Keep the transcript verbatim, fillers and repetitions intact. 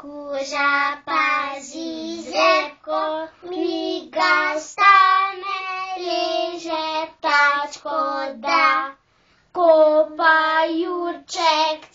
Kuža pazi zrepko, miga stane, leže ptačko da. Ko pa Jurček